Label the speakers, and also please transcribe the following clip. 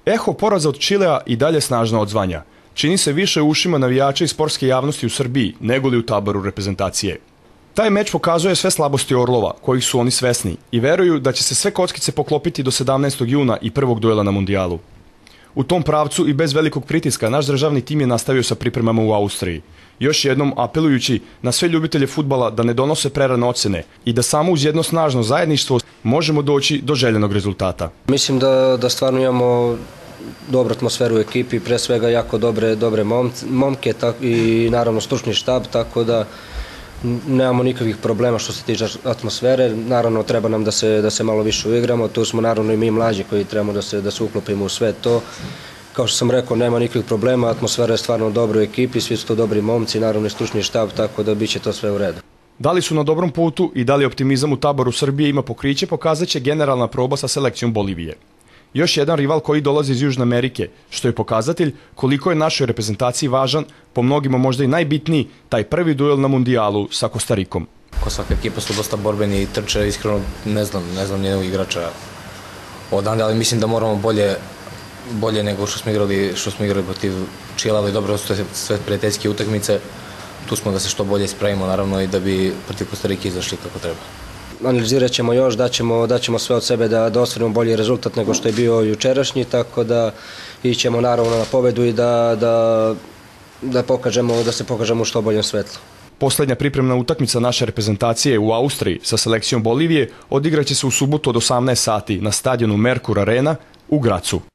Speaker 1: Eho poraza od Čilea i dalje snažno odzvanja. Čini se više u ušima navijača i sportske javnosti u Srbiji nego li u taboru reprezentacije. Taj meč pokazuje sve slabosti Orlova, kojih su oni svesni, i veruju da će se sve kockice poklopiti do 17. juna i prvog duela na mundijalu. U tom pravcu i bez velikog pritiska naš državni tim je nastavio sa pripremama u Austriji. Još jednom apelujući na sve ljubitelje fudbala da ne donose prerane ocene i da samo uz jedno snažno zajedništvo možemo doći do željenog rezultata.
Speaker 2: Mislim da stvarno imamo dobru atmosferu u ekipi, pre svega jako dobre momke i naravno stručni štab, tako da nemamo nikakvih problema što se tiče atmosfere. Naravno treba nam da se malo više uigramo, tu smo naravno i mi mlađi koji trebamo da se uklopimo u sve to. Kao što sam rekao, nema nikakvih problema, atmosfera je stvarno dobra u ekipi, svi su to dobri momci, naravno i stručni štab, tako da bit će to sve u redu.
Speaker 1: Da li su na dobrom putu i da li optimizam u taboru Srbije ima pokriće, pokazat će generalna proba sa selekcijom Bolivije. Još jedan rival koji dolazi iz Južne Amerike, što je pokazatelj koliko je našoj reprezentaciji važan, po mnogima možda i najbitniji, taj prvi duel na mundijalu sa Kostarikom.
Speaker 3: Ko svaka ekipa su dosta borbeni i trče, iskreno ne znam nijednog igrača odande, ali mislim da moramo bolje nego što smo igrali protiv Čilea, ali dobro su sve prijateljske utakmice, tu smo da se što bolje ispravimo naravno i da bi protiv Kostarike izašli kako treba.
Speaker 2: Analizirat ćemo još, daćemo sve od sebe da ostvarimo bolji rezultat nego što je bio jučerašnji, tako da ićemo naravno na pobedu i da se pokažemo u što boljem svetlu.
Speaker 1: Poslednja pripremna utakmica naše reprezentacije u Austriji sa selekcijom Bolivije odigraće se u subotu od 18 sati na stadionu Merkur Arena u Gracu.